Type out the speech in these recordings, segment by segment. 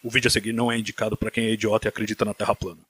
O vídeo a seguir não é indicado para quem é idiota e acredita na Terra plana.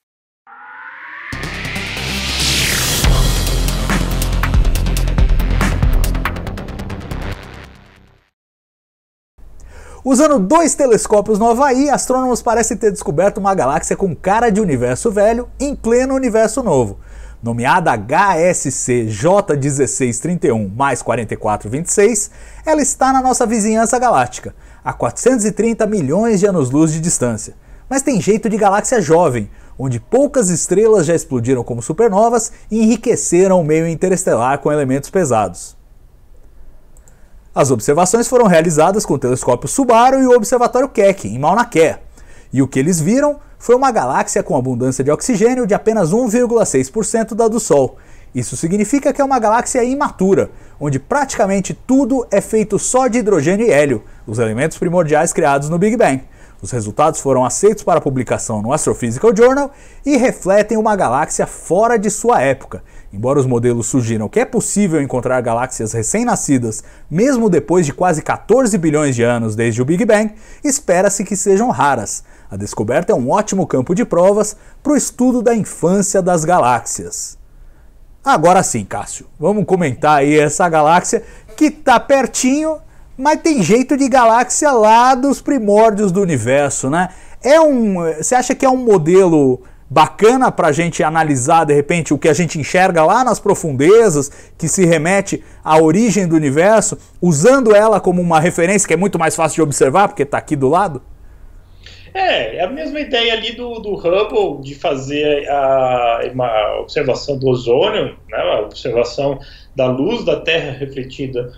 Usando 2 telescópios no Havaí, astrônomos parecem ter descoberto uma galáxia com cara de universo velho em pleno universo novo. Nomeada HSC J1631 mais 4426, ela está na nossa vizinhança galáctica, a 430 milhões de anos-luz de distância. Mas tem jeito de galáxia jovem, onde poucas estrelas já explodiram como supernovas e enriqueceram o meio interestelar com elementos pesados. As observações foram realizadas com o telescópio Subaru e o observatório Keck, em Mauna Kea. E o que eles viram foi uma galáxia com abundância de oxigênio de apenas 1,6% da do Sol. Isso significa que é uma galáxia imatura, onde praticamente tudo é feito só de hidrogênio e hélio, os elementos primordiais criados no Big Bang. Os resultados foram aceitos para publicação no Astrophysical Journal e refletem uma galáxia fora de sua época. Embora os modelos sugiram que é possível encontrar galáxias recém-nascidas mesmo depois de quase 14 bilhões de anos desde o Big Bang, espera-se que sejam raras. A descoberta é um ótimo campo de provas para o estudo da infância das galáxias. Agora sim, Cássio, vamos comentar aí essa galáxia que está pertinho, mas tem jeito de galáxia lá dos primórdios do universo, né? Você acha que é um modelo bacana para a gente analisar, de repente, o que a gente enxerga lá nas profundezas, que se remete à origem do universo, usando ela como uma referência que é muito mais fácil de observar, porque está aqui do lado? É a mesma ideia ali do Hubble, de fazer uma observação do ozônio, né, a observação da luz da Terra refletida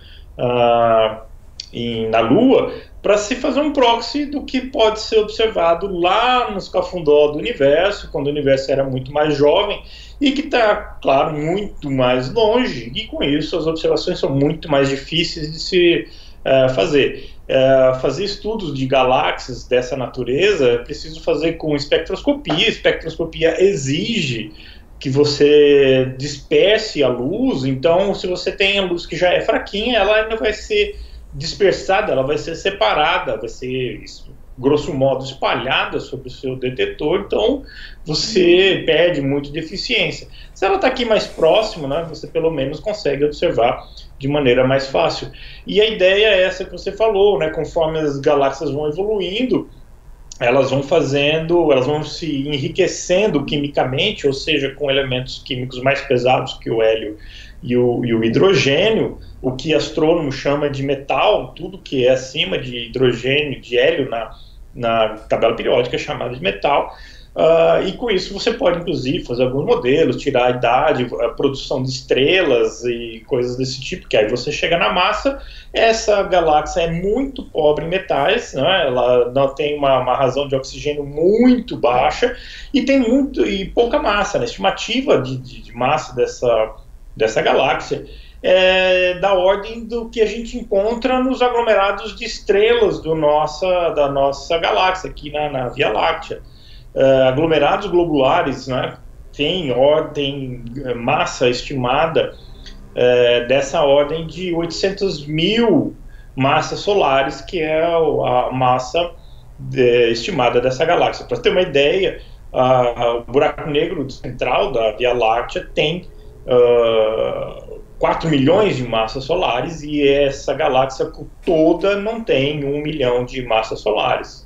na Lua, para se fazer um proxy do que pode ser observado lá nos cafundó do universo, quando o universo era muito mais jovem, e que está, claro, muito mais longe, e com isso as observações são muito mais difíceis de se fazer. Fazer estudos de galáxias dessa natureza é preciso fazer com espectroscopia. Espectroscopia exige que você disperse a luz, então se você tem a luz que já é fraquinha, ela ainda vai ser dispersada, ela vai ser separada, vai ser, grosso modo, espalhada sobre o seu detetor, então você perde muito de eficiência. Se ela está aqui mais próximo, né, você pelo menos consegue observar de maneira mais fácil. E a ideia é essa que você falou, né, conforme as galáxias vão evoluindo, elas vão se enriquecendo quimicamente, ou seja, com elementos químicos mais pesados que o hélio e o hidrogênio, o que astrônomo chama de metal, tudo que é acima de hidrogênio, de hélio na tabela periódica é chamado de metal, e com isso você pode inclusive fazer alguns modelos, tirar a idade, a produção de estrelas e coisas desse tipo, que aí você chega na massa. Essa galáxia é muito pobre em metais, né? Ela não tem uma razão de oxigênio muito baixa e tem pouca massa, né? A estimativa de massa dessa galáxia é da ordem do que a gente encontra nos aglomerados de estrelas da nossa galáxia, aqui na Via Láctea. Aglomerados globulares, né, tem massa estimada dessa ordem de 800 mil massas solares, que é a massa estimada dessa galáxia. Para ter uma ideia, o buraco negro central da Via Láctea tem 4 milhões de massas solares, e essa galáxia toda não tem 1 milhão de massas solares.